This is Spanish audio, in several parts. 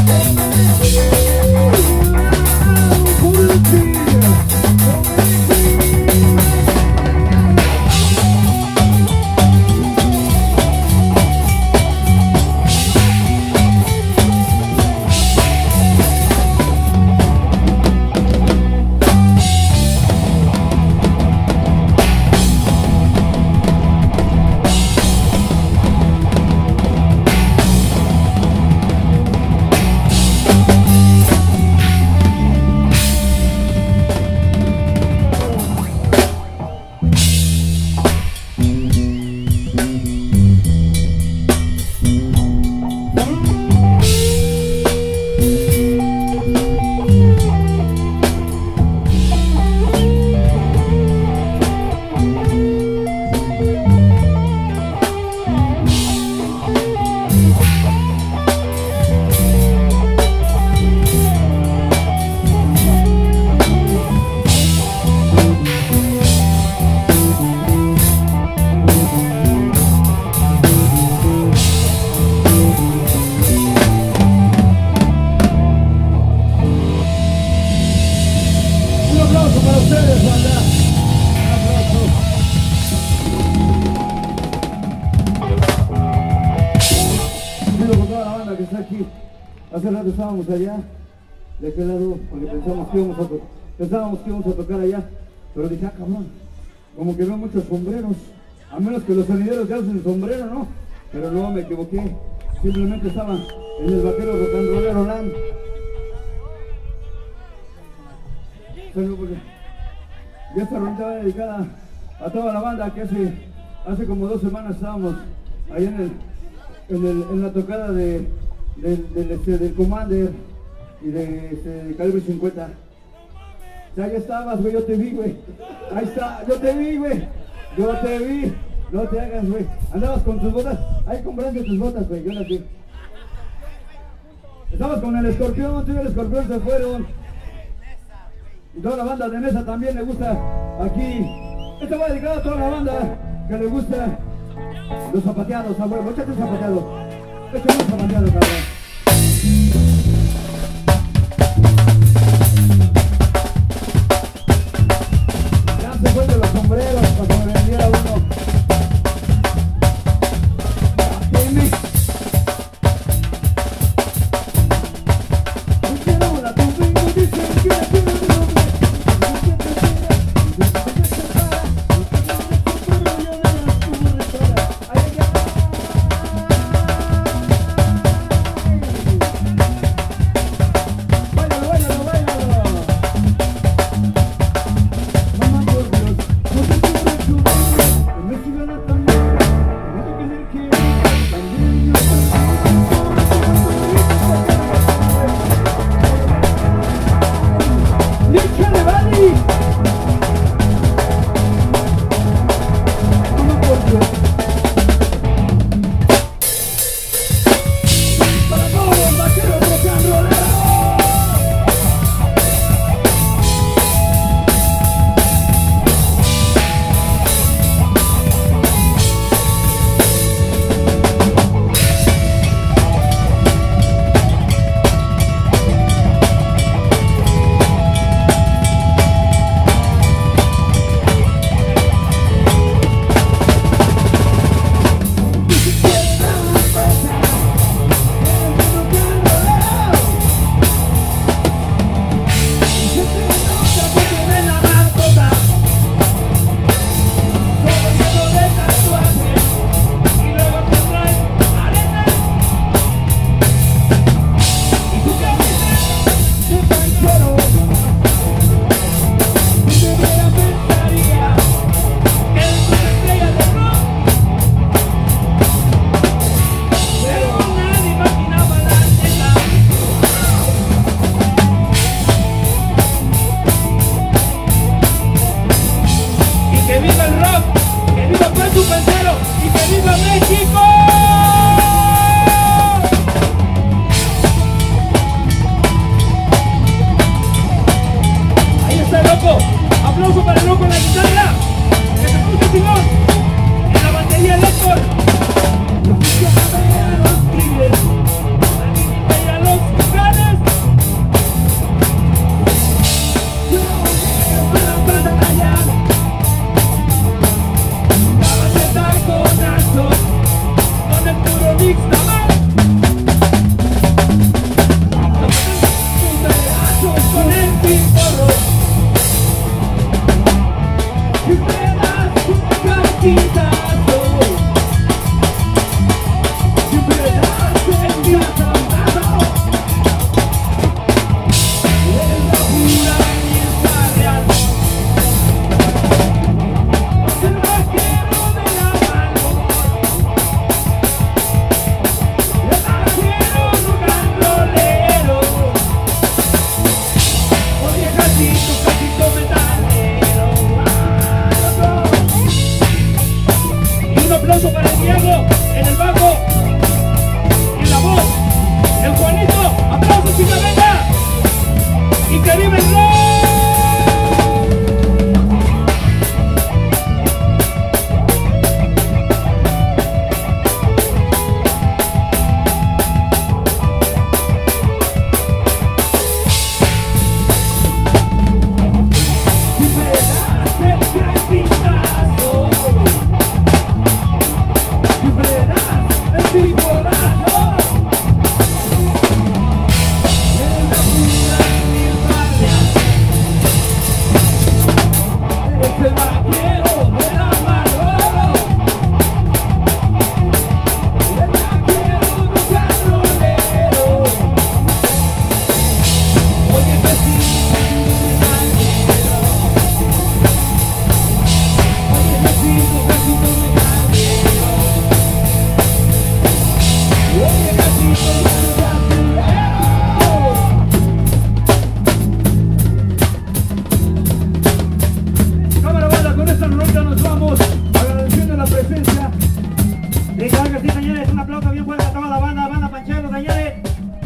Hace rato estábamos allá, de aquel lado, porque pensábamos que íbamos a tocar allá, pero dije, cabrón, como que veo muchos sombreros, a menos que los sonideros ya usen sombrero, ¿no? Pero luego me equivoqué, simplemente estaba en el vaquero rock and rollero land. Y esta rolita va dedicada a toda la banda que hace como 2 semanas estábamos ahí en la tocada del Commander y de calibre 50. O sea, ya estabas, güey, yo te vi, güey. Ahí está, yo te vi, güey. Yo te vi. No te hagas, güey. Andabas con tus botas. Ahí compraste tus botas, güey. Yo las vi. Estabas con el Escorpión, tú y el Escorpión se fueron. Y toda la banda de Mesa también le gusta aquí. Esto va dedicado a toda la banda que le gusta los zapateados, abuelo. Échate un zapateado. Échate un zapateado, cabrón. Ya se fue de los sombreros para que me vendiera uno.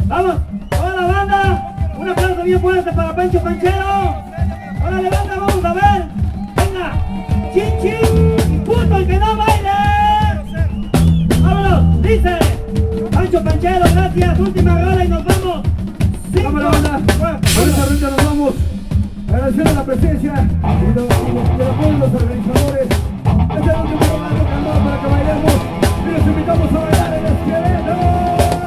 Vamos, toda la banda. Un aplauso bien fuerte para Pancho Panchero. Órale, banda, vamos a ver. Venga, chin chin, puto el que no baile. Vámonos, dice Pancho Panchero, gracias. Última rola y nos vamos. Cámara, banda. Con esta ruta nos vamos. Agradeciendo la presencia y de apoyo de los organizadores. Este es el último momento cantado para que bailemos y los invitamos a bailar el esqueleto.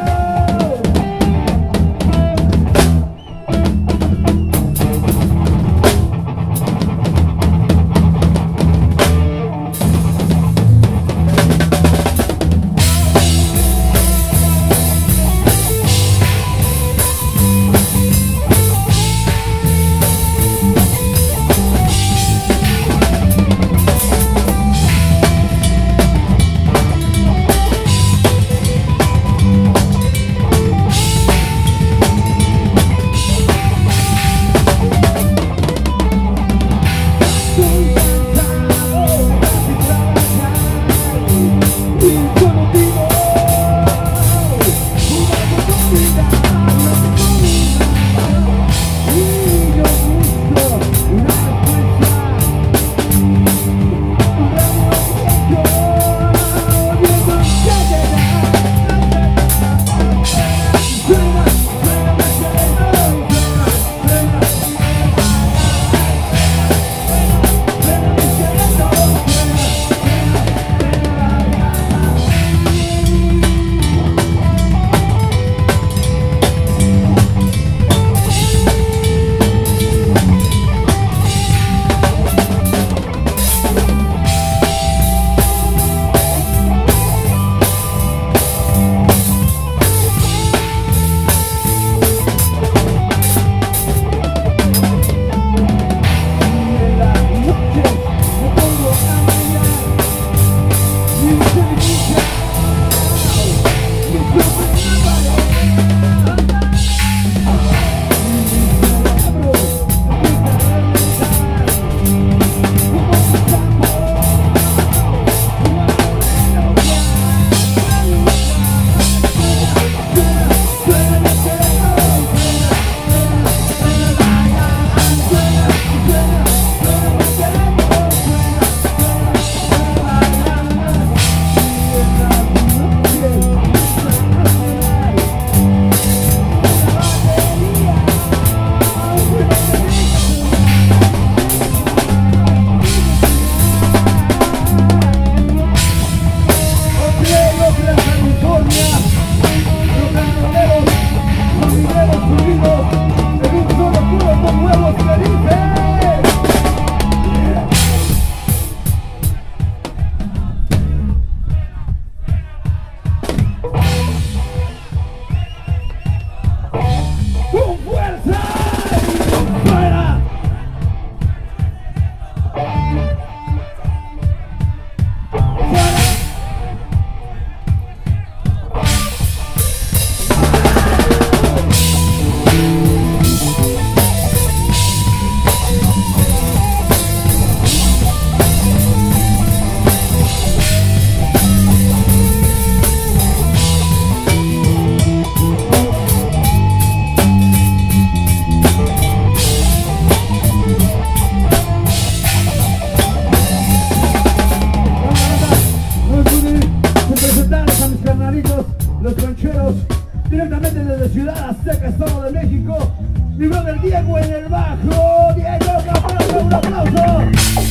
Los Concheros, directamente desde Ciudad Azteca, Estado de México. Mi brother Diego en el bajo. Diego, un aplauso, un aplauso.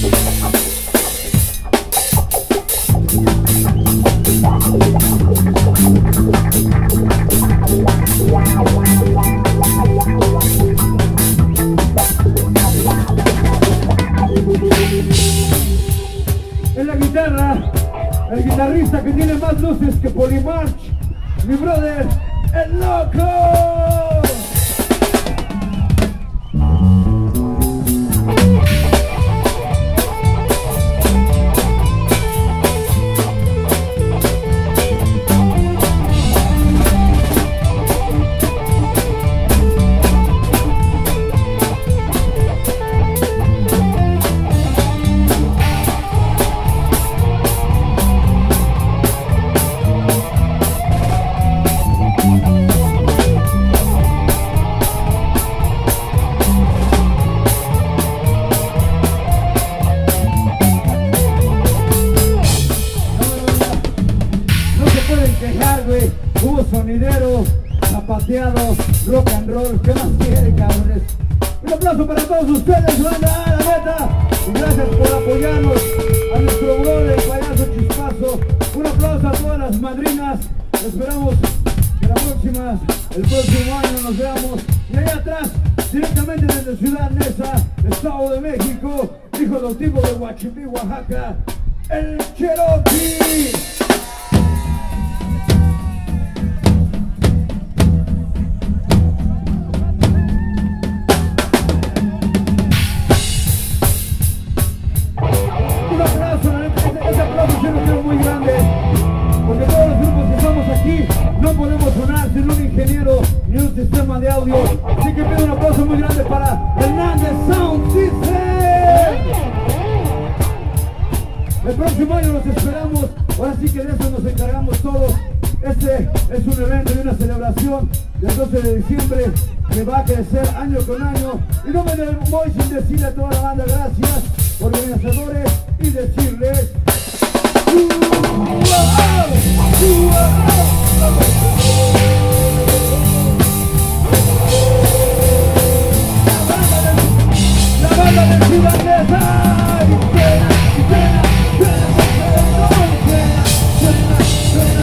En la guitarra, el guitarrista que tiene más luces que Polymarch, mi brother, el loco. bueno, rock and roll, ¿qué más quieren, cabrones? Un aplauso para todos ustedes, banda, la neta. Y gracias por apoyarnos a nuestro brother, el payaso Chispazo. Un aplauso a todas las madrinas. Esperamos que el próximo año nos veamos. Y allá atrás, directamente desde Ciudad Neza, Estado de México, hijo adoptivo de Huachipí, Oaxaca, el Cherokee. Un aplauso, ese aplauso se lo quiero muy grande, porque todos los grupos que estamos aquí no podemos sonar sin un ingeniero ni un sistema de audio. Así que pido un aplauso muy grande para Hernández Sound System. El próximo año los esperamos. Ahora sí que de eso nos encargamos todos. Este es un evento y una celebración del 12 de diciembre que va a crecer año con año. Y no me voy sin decirle a toda la banda gracias, organizadores, y decirles la banda de Ciudad Neza, y suena, suena, suena, suena,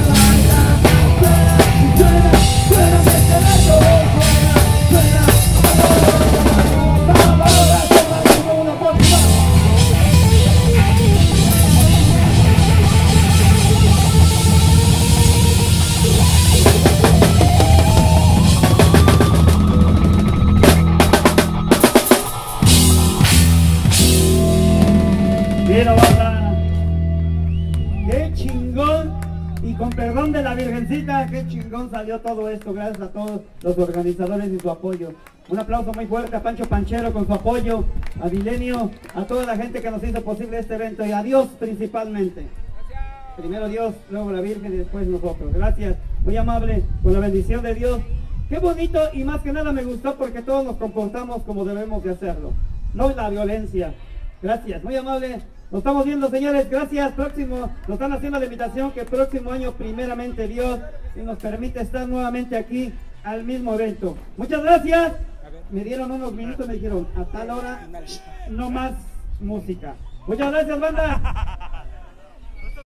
Mira, banda, qué chingón, y con perdón de la Virgencita, qué chingón salió todo esto, gracias a todos los organizadores y su apoyo. Un aplauso muy fuerte a Pancho Panchero con su apoyo, a Milenio, a toda la gente que nos hizo posible este evento, y a Dios principalmente. Primero Dios, luego la Virgen y después nosotros. Gracias, muy amable, con la bendición de Dios. Qué bonito, y más que nada me gustó porque todos nos comportamos como debemos de hacerlo, no la violencia. Gracias, muy amable. Nos estamos viendo, señores, gracias. Próximo, nos están haciendo la invitación que el próximo año, primeramente Dios, si nos permite estar nuevamente aquí al mismo evento. Muchas gracias. Me dieron unos minutos, me dijeron, a tal hora no más música. Muchas gracias, banda.